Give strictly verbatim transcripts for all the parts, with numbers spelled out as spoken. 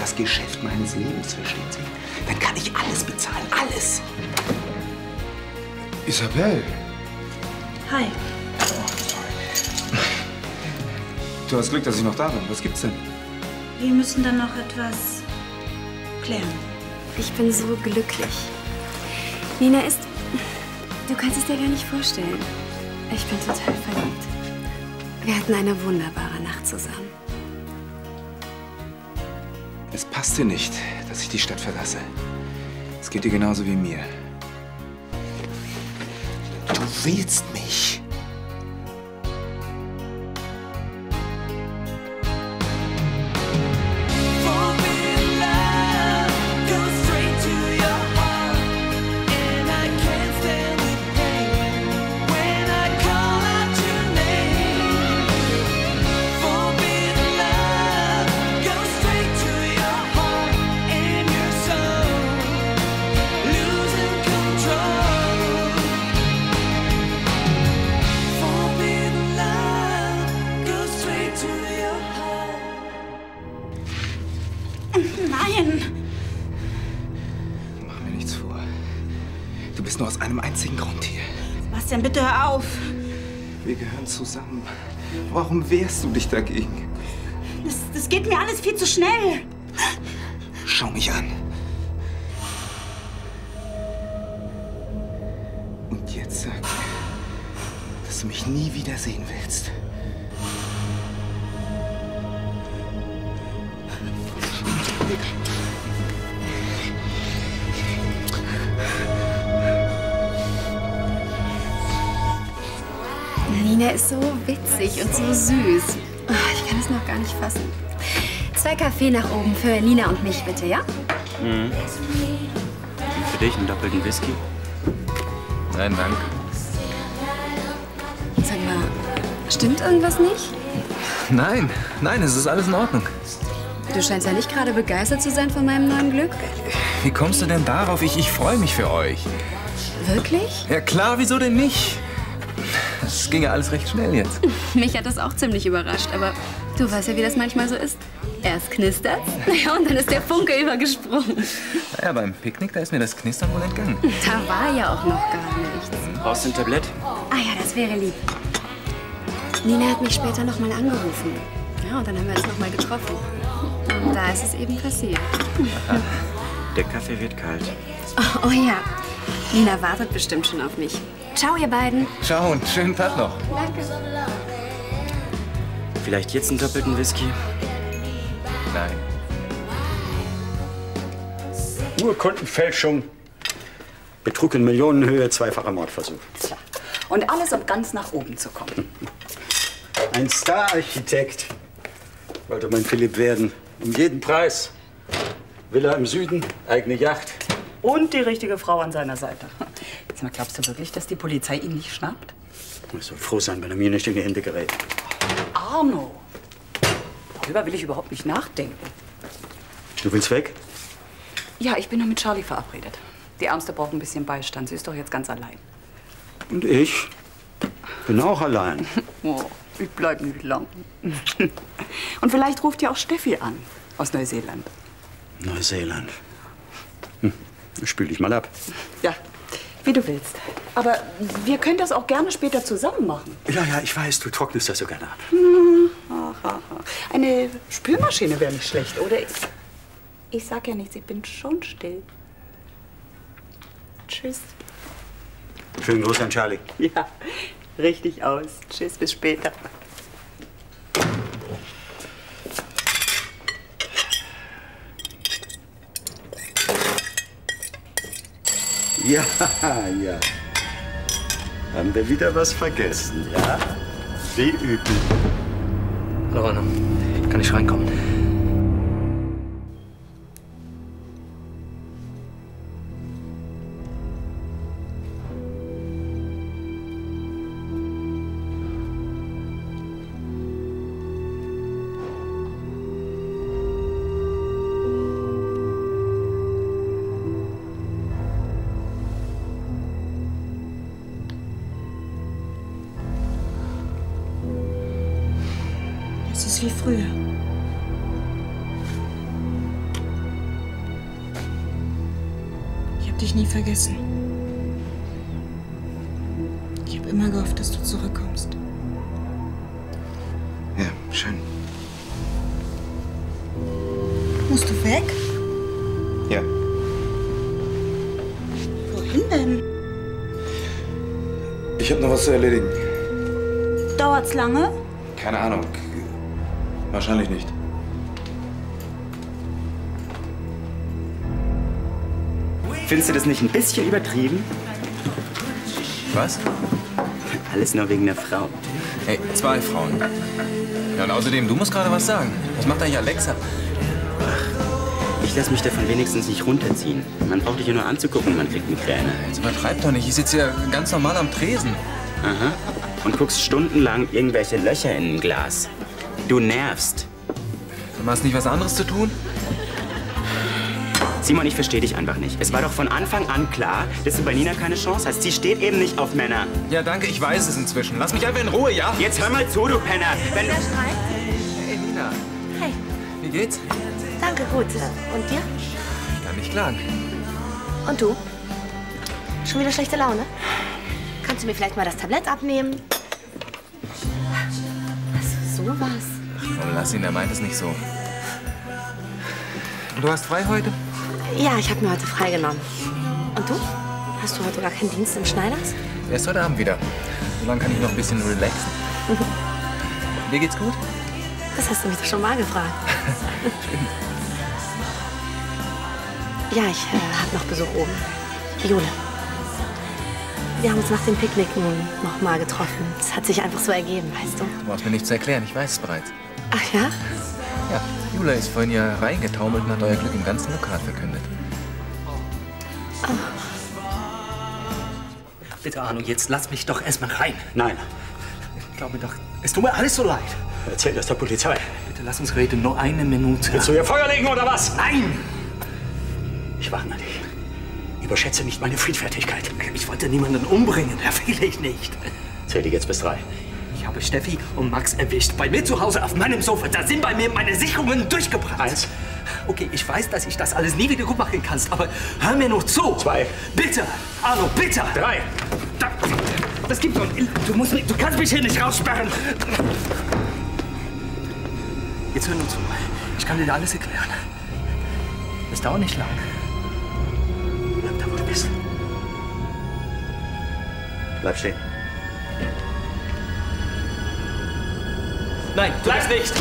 das Geschäft meines Lebens, verstehen Sie? Dann kann ich alles bezahlen, alles. Isabel. Hi. Du hast Glück, dass ich noch da bin. Was gibt's denn? Wir müssen dann noch etwas klären. Ich bin so glücklich. Nina ist... Du kannst es dir gar nicht vorstellen. Ich bin total verliebt. Wir hatten eine wunderbare Nacht zusammen. Es passt dir nicht, dass ich die Stadt verlasse. Es geht dir genauso wie mir. Du willst mich. Nein! Mach mir nichts vor. Du bist nur aus einem einzigen Grund hier. Sebastian, bitte hör auf. Wir gehören zusammen. Warum wehrst du dich dagegen? Das, das geht mir alles viel zu schnell. Schau mich an. Und jetzt sag mir, dass du mich nie wieder sehen willst. Nina ist so witzig und so süß. Oh, ich kann es noch gar nicht fassen. Zwei Kaffee nach oben für Nina und mich, bitte, ja? Mhm. Für dich einen doppelten Whisky? Nein, danke. Sag mal, stimmt irgendwas nicht? Nein, nein, es ist alles in Ordnung. Du scheinst ja nicht gerade begeistert zu sein von meinem neuen Glück. Wie kommst du denn darauf? Ich, ich freue mich für euch. Wirklich? Ja klar, wieso denn nicht? Das ging ja alles recht schnell jetzt. Mich hat das auch ziemlich überrascht, aber du weißt ja, wie das manchmal so ist. Erst knistert's, ja, und dann ist der Funke übergesprungen. Naja, beim Picknick, da ist mir das Knistern wohl entgangen. Da war ja auch noch gar nichts. Brauchst du ein Tablett? Ah ja, das wäre lieb. Nina hat mich später noch mal angerufen. Ja, und dann haben wir uns noch mal getroffen. Und da ist es eben passiert. Aha. Der Kaffee wird kalt. Oh, oh ja, Nina wartet bestimmt schon auf mich. Ciao, ihr beiden. Ciao und schönen Tag noch. Danke. Vielleicht jetzt einen doppelten Whisky? Nein. Urkundenfälschung, Betrug in Millionenhöhe, zweifacher Mordversuch. Tja. Und alles, um ganz nach oben zu kommen. Ein Star-Architekt wollte mein Philipp werden. Um jeden Preis. Villa im Süden, eigene Yacht. Und die richtige Frau an seiner Seite. Jetzt mal, glaubst du wirklich, dass die Polizei ihn nicht schnappt? Ich soll froh sein, wenn er mir nicht in die Hände gerät. Arno, darüber will ich überhaupt nicht nachdenken. Du willst weg? Ja, ich bin nur mit Charlie verabredet. Die Ärmste braucht ein bisschen Beistand. Sie ist doch jetzt ganz allein. Und ich bin auch allein. Oh, ich bleib nicht lang. Und vielleicht ruft ja auch Steffi an, aus Neuseeland. Neuseeland. Hm. Spül dich mal ab. Ja, wie du willst. Aber wir können das auch gerne später zusammen machen. Ja, ja, ich weiß, du trocknest das so gerne ab. Hm. Ach, ach, ach. Eine Spülmaschine wäre nicht schlecht, oder? Ich, ich sag ja nichts, ich bin schon still. Tschüss. Schönen Gruß an Charlie. Ja, richtig aus. Tschüss, bis später. Ja, ja. Haben wir wieder was vergessen, ja? Wie üblich. Hallo, Anna. Kann ich reinkommen? Es ist wie früher. werde dich nie vergessen. Ich habe immer gehofft, dass du zurückkommst. Ja, schön. Musst du weg? Ja. Wohin denn? Ich habe noch was zu erledigen. Dauert's lange? Keine Ahnung. Wahrscheinlich nicht. Findest du das nicht ein bisschen übertrieben? Was? Alles nur wegen der Frau. Hey, zwei Frauen. Ja, und außerdem, du musst gerade was sagen. Was macht eigentlich Alexa? Ich lasse mich davon wenigstens nicht runterziehen. Man braucht dich ja nur anzugucken, man kriegt Migräne. Jetzt übertreib doch nicht. Ich sitze hier ganz normal am Tresen. Aha. Und guckst stundenlang irgendwelche Löcher in ein Glas. Du nervst. Du hast nicht was anderes zu tun? Simon, ich verstehe dich einfach nicht. Es war doch von Anfang an klar, dass du bei Nina keine Chance hast. Sie steht eben nicht auf Männer. Ja, danke, ich weiß es inzwischen. Lass mich einfach in Ruhe, ja? Jetzt hör mal zu, du Penner. Wenn Der Streit? Hey, Nina. Hey, Wie geht's? danke, gut. Und dir? Ich kann nicht klagen. Und du? Schon wieder schlechte Laune? Kannst du mir vielleicht mal das Tablett abnehmen? Was, sowas? Oh, lass ihn, er meint es nicht so. Du hast frei heute? Ja, ich habe mir heute freigenommen. Und du? Hast du heute gar keinen Dienst im Schneiders? Erst heute Abend wieder. So lange kann ich noch ein bisschen relaxen. Dir geht's gut? Das hast du mich doch schon mal gefragt. Ja, ich äh, habe noch Besuch oben. Jule. Wir haben uns nach dem Picknicken noch mal getroffen. Es hat sich einfach so ergeben, weißt du? Du brauchst mir nichts zu erklären, ich weiß es bereits. Ach ja? Ja, Jula ist vorhin hier reingetaumelt und hat euer Glück im ganzen Lokal verkündet. Bitte, Arno, jetzt lass mich doch erst mal rein. Nein. Ich glaube doch, es tut mir alles so leid. Erzähl das der Polizei. Bitte lass uns reden, nur eine Minute. Willst du hier Feuer legen oder was? Nein! Ich warne dich. Überschätze nicht meine Friedfertigkeit. Ich wollte niemanden umbringen, da will ich nicht. Zähle jetzt bis drei. Ich habe Steffi und Max erwischt. Bei mir zu Hause auf meinem Sofa. Da sind bei mir meine Sicherungen durchgebrannt. Eins. Okay, ich weiß, dass ich das alles nie wieder gut machen kann, aber hör mir noch zu. Zwei. Bitte, Arno, bitte. Drei. Da, das gibt doch... Du, musst mich, du kannst mich hier nicht raussperren. Jetzt hör nur zu. Ich kann dir alles erklären. Es dauert nicht lang. Bleib da, wo du bist. Bleib stehen. Nein, du bleibst nicht.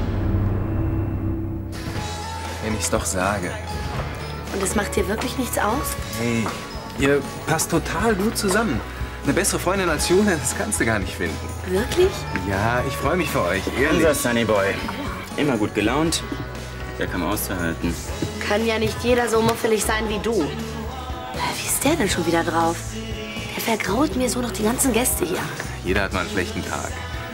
Wenn ich's doch sage. Und es macht dir wirklich nichts aus? Hey, ihr passt total gut zusammen. Eine bessere Freundin als Jule, das kannst du gar nicht finden. Wirklich? Ja, ich freue mich für euch, ehrlich. Unser Sunny Boy. Immer gut gelaunt. Der kann auszuhalten. Kann ja nicht jeder so muffelig sein wie du. Wie ist der denn schon wieder drauf? Der vergrault mir so noch die ganzen Gäste hier. Jeder hat mal einen schlechten Tag.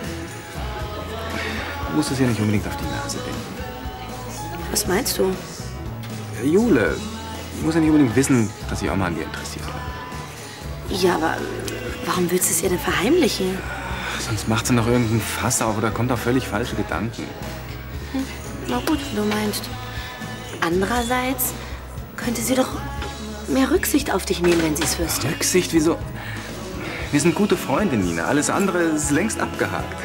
Du musst es ja nicht unbedingt auf die Nase binden. Was meinst du? Jule, du musst ja nicht unbedingt wissen, dass ich auch mal an dir interessiert war. Ja, aber warum willst du es ihr denn verheimlichen? Sonst macht sie noch irgendeinen Fass auf oder kommt auf völlig falsche Gedanken. Hm, na gut, wenn du meinst. Andererseits könnte sie doch mehr Rücksicht auf dich nehmen, wenn sie es wüsste. Rücksicht? Wieso? Wir sind gute Freunde, Nina. Alles andere ist längst abgehakt.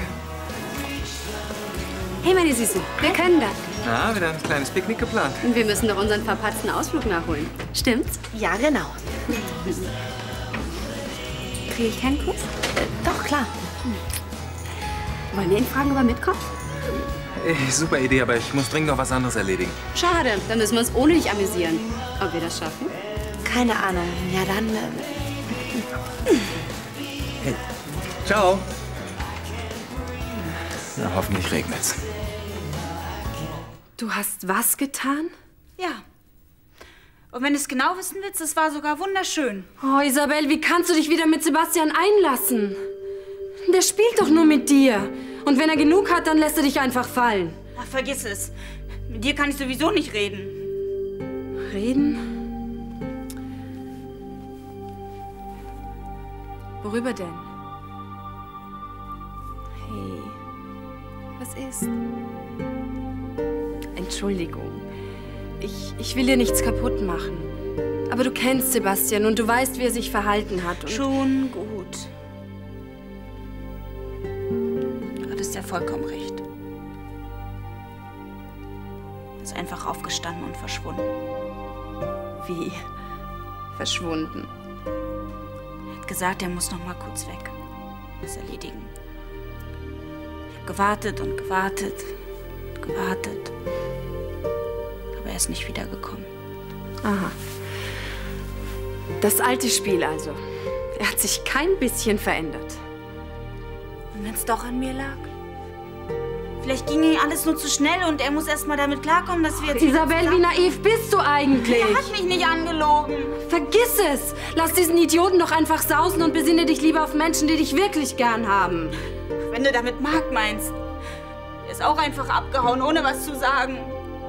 Hey, meine Süße, wir können das. Na, wieder ein kleines Picknick geplant. Und wir müssen doch unseren verpatzten Ausflug nachholen. Stimmt's? Ja, genau. Kriege ich keinen Kuss? Äh, doch, klar. Hm. Wollen wir ihn fragen, ob er mitkommt? Ey, super Idee, aber ich muss dringend noch was anderes erledigen. Schade, dann müssen wir uns ohne dich amüsieren. Ob wir das schaffen? Keine Ahnung. Ja, dann... Äh... Hey, ciao. Na, hoffentlich regnet's. Du hast was getan? Ja. Und wenn du es genau wissen willst, es war sogar wunderschön. Oh, Isabel, wie kannst du dich wieder mit Sebastian einlassen? Der spielt doch nur mit dir. Und wenn er genug hat, dann lässt er dich einfach fallen. Ach, vergiss es. Mit dir kann ich sowieso nicht reden. Reden? Worüber denn? Hey, was ist? Entschuldigung. Ich, ich will dir nichts kaputt machen. Aber du kennst Sebastian und du weißt, wie er sich verhalten hat. Und Schon gut. Du hattest ja vollkommen recht. Er ist einfach aufgestanden und verschwunden. Wie? Verschwunden? Er hat gesagt, er muss noch mal kurz weg. Was erledigen. Ich habe gewartet und gewartet und gewartet. Aber er ist nicht wiedergekommen. Aha. Das alte Spiel also. Er hat sich kein bisschen verändert. Und wenn es doch an mir lag? Vielleicht ging ihm alles nur zu schnell und er muss erst mal damit klarkommen, dass wir jetzt... Isabel, wie naiv bist du eigentlich? Er hat mich nicht angelogen. Vergiss es! Lass diesen Idioten doch einfach sausen und besinne dich lieber auf Menschen, die dich wirklich gern haben. Wenn du damit Marc meinst. Er ist auch einfach abgehauen, ohne was zu sagen.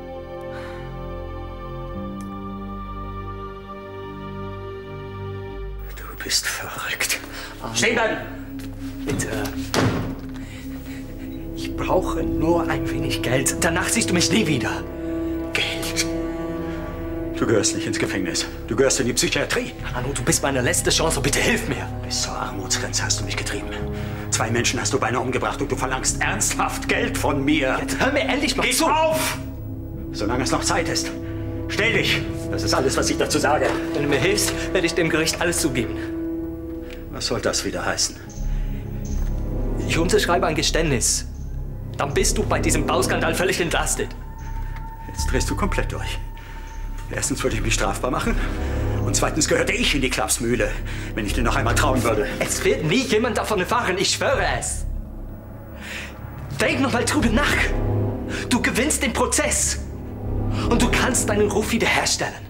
Du bist verrückt. Stehen bleiben! Bitte. Ich brauche nur ein wenig Geld. Danach siehst du mich nie wieder. Geld? Du gehörst nicht ins Gefängnis. Du gehörst in die Psychiatrie. Arno, du bist meine letzte Chance. Bitte hilf mir. Bis zur Armutsgrenze hast du mich getrieben. Zwei Menschen hast du beinahe umgebracht und du verlangst ernsthaft Geld von mir. Jetzt hör mir endlich mal Geh zu. auf! Solange es noch Zeit ist. Stell dich. Das ist alles, was ich dazu sage. Wenn du mir hilfst, werde ich dem Gericht alles zugeben. Was soll das wieder heißen? Ich unterschreibe ein Geständnis. Dann bist du bei diesem Bauskandal völlig entlastet. Jetzt drehst du komplett durch. Erstens würde ich mich strafbar machen. Und zweitens gehörte ich in die Klapsmühle, wenn ich dir noch einmal trauen würde. Es wird nie jemand davon erfahren, ich schwöre es. Denk noch mal drüber nach. Du gewinnst den Prozess. Und du kannst deinen Ruf wiederherstellen.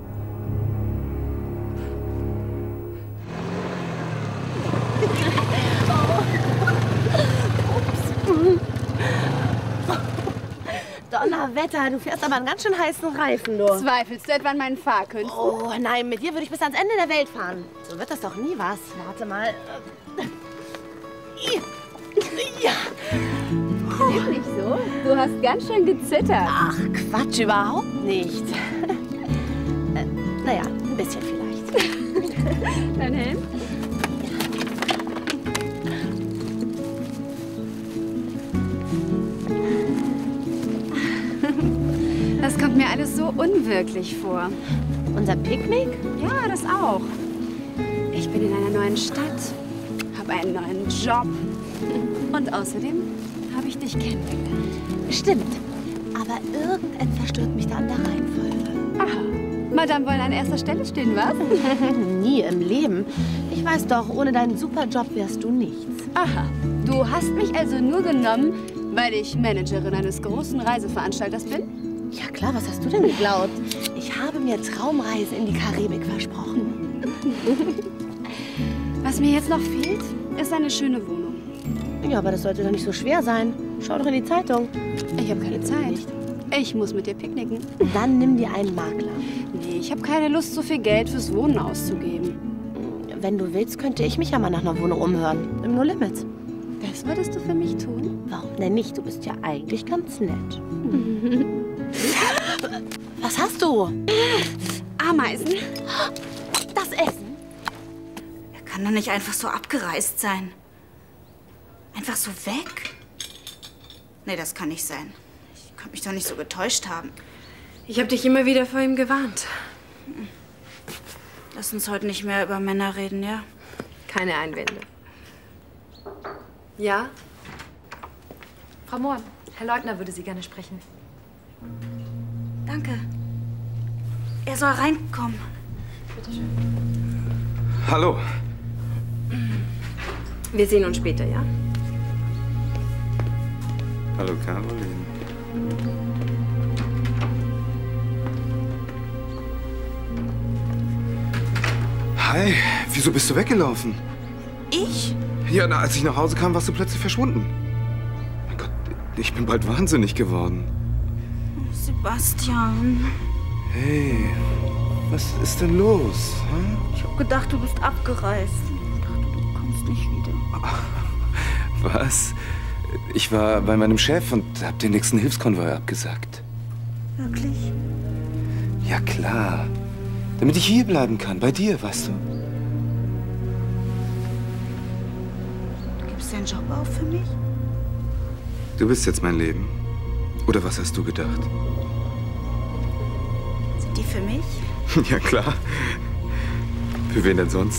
Donnerwetter, du fährst aber einen ganz schön heißen Reifen, du. Zweifelst du etwa an meinen Fahrkünsten? Oh, nein, mit dir würde ich bis ans Ende der Welt fahren. So wird das doch nie was. Warte mal. Ja. Ist nicht so? Du hast ganz schön gezittert. Ach, Quatsch, überhaupt nicht. äh, naja, ein bisschen vielleicht. Dein Helm? Das kommt mir alles so unwirklich vor. Unser Picknick? Ja, das auch. Ich bin in einer neuen Stadt, habe einen neuen Job und außerdem habe ich dich kennengelernt. Stimmt. Aber irgendetwas stört mich da an der Reihenfolge. Aha. Madame wollen an erster Stelle stehen, was? Nie im Leben. Ich weiß doch, ohne deinen Superjob wärst du nichts. Aha. Du hast mich also nur genommen, weil ich Managerin eines großen Reiseveranstalters bin? Ja klar, was hast du denn geglaubt? Ich habe mir Traumreise in die Karibik versprochen. Was mir jetzt noch fehlt, ist eine schöne Wohnung. Ja, aber das sollte doch nicht so schwer sein. Schau doch in die Zeitung. Ich habe keine Zeit. Ich muss mit dir picknicken. Dann nimm dir einen Makler. Nee, ich habe keine Lust, so viel Geld fürs Wohnen auszugeben. Wenn du willst, könnte ich mich ja mal nach einer Wohnung umhören. Im No Limit. Das würdest du für mich tun? Warum denn nicht? Du bist ja eigentlich ganz nett. Was hast du? Ameisen. Das Essen? Er kann doch nicht einfach so abgereist sein. Einfach so weg? Nee, das kann nicht sein. Ich kann mich doch nicht so getäuscht haben. Ich habe dich immer wieder vor ihm gewarnt. Lass uns heute nicht mehr über Männer reden, ja? Keine Einwände. Ja? Frau Mohr, Herr Leutner würde Sie gerne sprechen. Danke. Er soll reinkommen. Bitte schön. Hallo. Wir sehen uns später, ja? Hallo, Caroline. Hi, wieso bist du weggelaufen? Ich? Ja, na, als ich nach Hause kam, warst du plötzlich verschwunden. Mein Gott, ich bin bald wahnsinnig geworden. Sebastian. Hey, was ist denn los? Hm? Ich hab gedacht, du bist abgereist. Ich dachte, du kommst nicht wieder. Was? Ich war bei meinem Chef und hab den nächsten Hilfskonvoi abgesagt. Wirklich? Ja, klar. Damit ich hier bleiben kann, bei dir, weißt du? Gibst du den Job auf für mich? Du bist jetzt mein Leben. Oder was hast du gedacht? Sind die für mich? Ja, klar. Für wen denn sonst?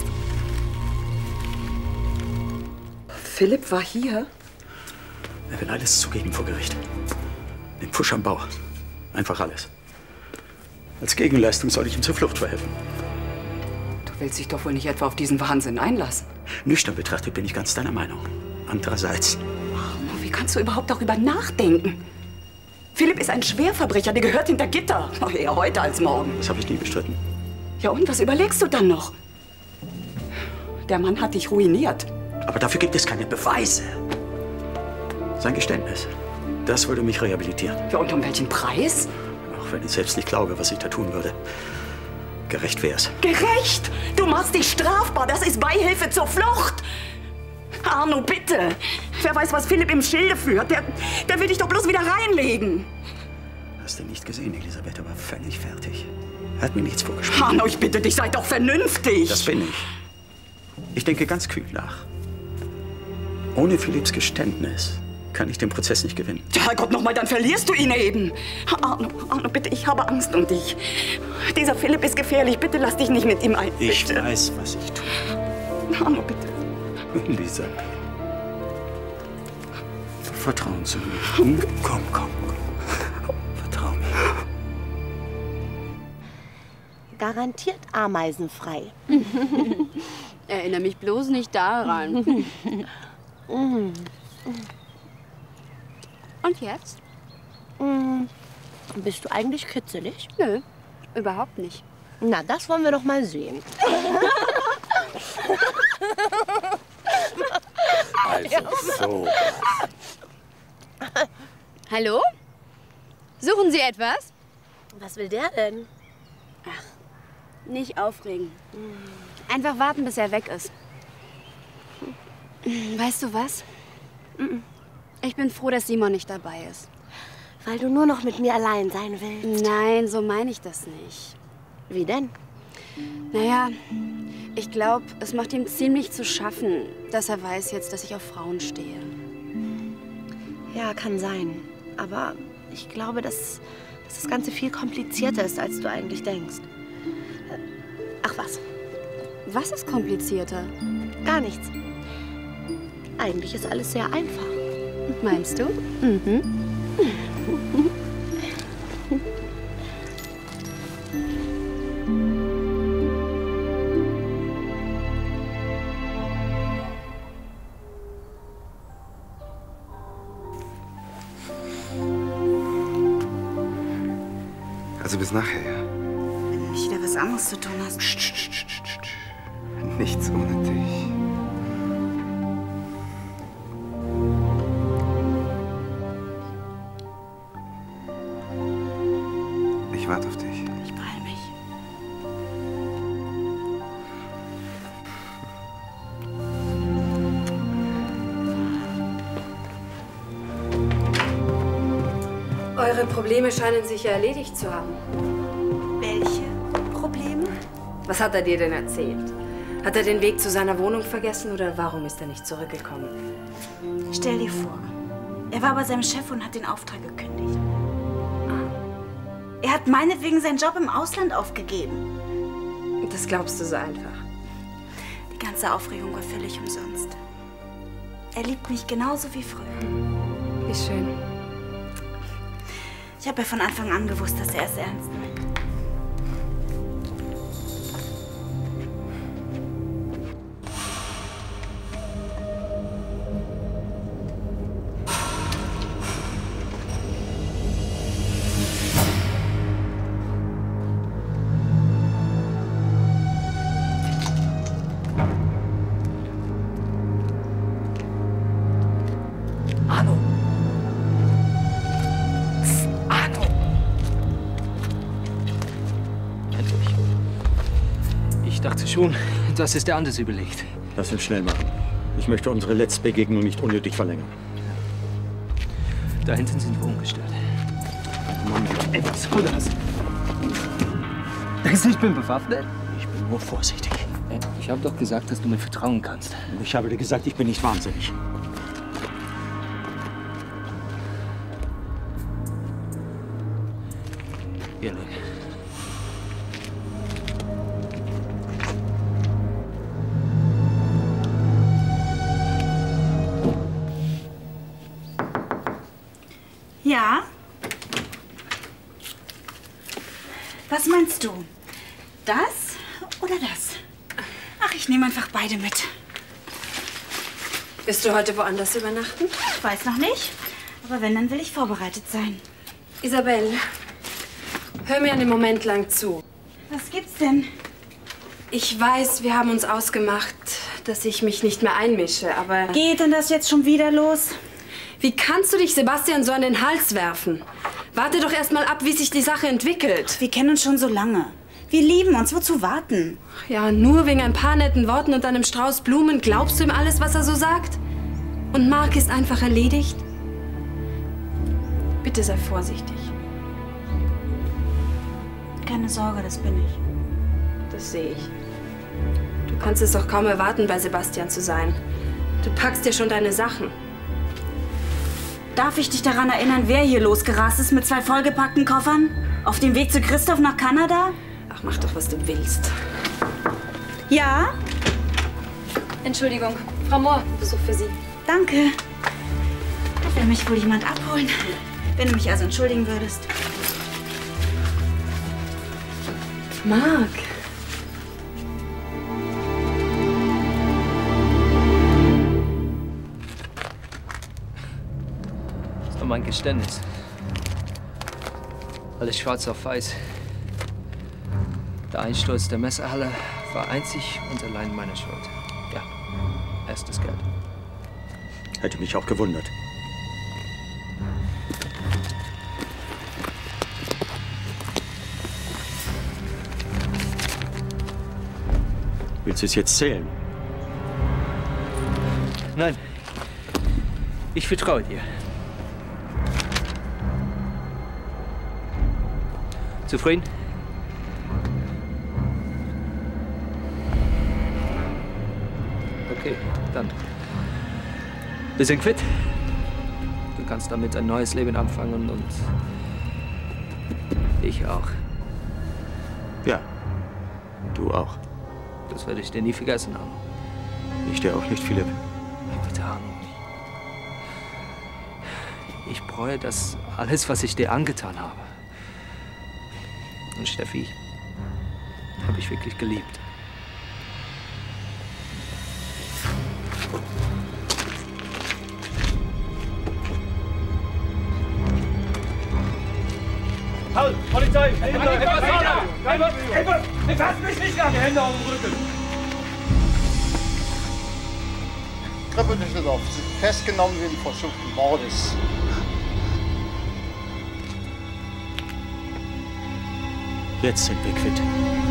Philipp war hier? Er will alles zugeben vor Gericht. Den Pfusch am Bau. Einfach alles. Als Gegenleistung soll ich ihm zur Flucht verhelfen. Du willst dich doch wohl nicht etwa auf diesen Wahnsinn einlassen? Nüchtern betrachtet bin ich ganz deiner Meinung. Andererseits... Oh, wie kannst du überhaupt darüber nachdenken? Philipp ist ein Schwerverbrecher, der gehört hinter Gitter. Ach, eher heute als morgen. Das habe ich nie bestritten. Ja, und was überlegst du dann noch? Der Mann hat dich ruiniert. Aber dafür gibt es keine Beweise. Sein Geständnis, das würde mich rehabilitieren. Ja, und um welchen Preis? Auch wenn ich selbst nicht glaube, was ich da tun würde. Gerecht wär's. Gerecht? Du machst dich strafbar. Das ist Beihilfe zur Flucht. Arno, bitte. Wer weiß, was Philipp im Schilde führt. Der, der will dich doch bloß wieder reinlegen. Hast du nicht gesehen, Elisabeth? Er war völlig fertig. Er hat mir nichts vorgespielt. Arno, ich bitte dich, sei doch vernünftig. Das bin ich. Ich denke ganz kühl nach. Ohne Philipps Geständnis kann ich den Prozess nicht gewinnen. Herrgott, nochmal, dann verlierst du ihn eben. Arno, Arno, bitte, ich habe Angst um dich. Dieser Philipp ist gefährlich. Bitte lass dich nicht mit ihm ein. Ich bitte. weiß, was ich tue. Arno, bitte. Elisabeth. Vertrauen zu mir. Hm? Komm, komm, komm. Vertrau mir. Garantiert ameisenfrei. Erinnere mich bloß nicht daran. Und jetzt? Bist du eigentlich kitzelig? Nö, überhaupt nicht. Na, das wollen wir doch mal sehen. Also so. Hallo? Suchen Sie etwas? Was will der denn? Ach, nicht aufregen. Einfach warten, bis er weg ist. Weißt du was? Ich bin froh, dass Simon nicht dabei ist. Weil du nur noch mit mir allein sein willst. Nein, so meine ich das nicht. Wie denn? Naja, ich glaube, es macht ihm ziemlich zu schaffen, dass er weiß jetzt, dass ich auf Frauen stehe. Ja, kann sein. Aber ich glaube, dass, dass das Ganze viel komplizierter ist, als du eigentlich denkst. Ach was. Was ist komplizierter? Gar nichts. Eigentlich ist alles sehr einfach. Meinst du? Mhm. Also bis nachher, ja? Wenn du nicht wieder was anderes zu tun hast. Psst, psst, psst, psst, psst. Nichts ohne dich. Ich warte auf dich. Ich beeil mich. Eure Probleme scheinen sich ja erledigt zu haben. Welche Probleme? Was hat er dir denn erzählt? Hat er den Weg zu seiner Wohnung vergessen oder warum ist er nicht zurückgekommen? Stell dir vor, er war bei seinem Chef und hat den Auftrag gekündigt. Er hat meinetwegen seinen Job im Ausland aufgegeben. Das glaubst du so einfach? Die ganze Aufregung war völlig umsonst. Er liebt mich genauso wie früher. Wie schön. Ich habe ja von Anfang an gewusst, dass er es ernst meint. Schon, das ist er anders überlegt. Lass uns schnell machen. Ich möchte unsere letzte Begegnung nicht unnötig verlängern. Da hinten sind wir umgestellt. Moment, etwas, hol das. Denkst du, ich bin bewaffnet? Ich bin nur vorsichtig. Ich habe doch gesagt, dass du mir vertrauen kannst. Ich habe dir gesagt, ich bin nicht wahnsinnig. Hier, Nick. Ja? Was meinst du? Das oder das? Ach, ich nehme einfach beide mit. Wirst du heute woanders übernachten? Ich weiß noch nicht. Aber wenn, dann will ich vorbereitet sein. Isabel, hör mir einen Moment lang zu. Was gibt's denn? Ich weiß, wir haben uns ausgemacht, dass ich mich nicht mehr einmische, aber... Geht denn das jetzt schon wieder los? Wie kannst du dich Sebastian so an den Hals werfen? Warte doch erst mal ab, wie sich die Sache entwickelt. Wir kennen uns schon so lange. Wir lieben uns. Wozu warten? Ja, nur wegen ein paar netten Worten und einem Strauß Blumen glaubst du ihm alles, was er so sagt? Und Mark ist einfach erledigt? Bitte sei vorsichtig. Keine Sorge, das bin ich. Das sehe ich. Du kannst es doch kaum erwarten, bei Sebastian zu sein. Du packst dir schon deine Sachen. Darf ich dich daran erinnern, wer hier losgerast ist mit zwei vollgepackten Koffern? Auf dem Weg zu Christoph nach Kanada? Ach, mach doch, was du willst. Ja? Entschuldigung, Frau Mohr, Besuch für Sie. Danke. Da will mich wohl jemand abholen. Wenn du mich also entschuldigen würdest. Mark. Das ist doch mein Geständnis. Alles schwarz auf weiß. Der Einsturz der Messehalle war einzig und allein meine Schuld. Ja, erstes Geld. Hätte mich auch gewundert. Willst du es jetzt zählen? Nein. Ich vertraue dir. Zufrieden? Okay, dann. Wir sind quitt. Du kannst damit ein neues Leben anfangen und ich auch. Ja, du auch. Das werde ich dir nie vergessen haben. Ich dir auch nicht, Philipp. Bitte, Arno. Ich bereue das alles, was ich dir angetan habe. Und Steffi habe ich wirklich geliebt. Halt! Polizei! Hilfe! Fasst mich nicht an! Die Hände auf dem Rücken! Krippe Düsseldorf sind festgenommen wegen versuchten Mordes. Jetzt sind wir quitt.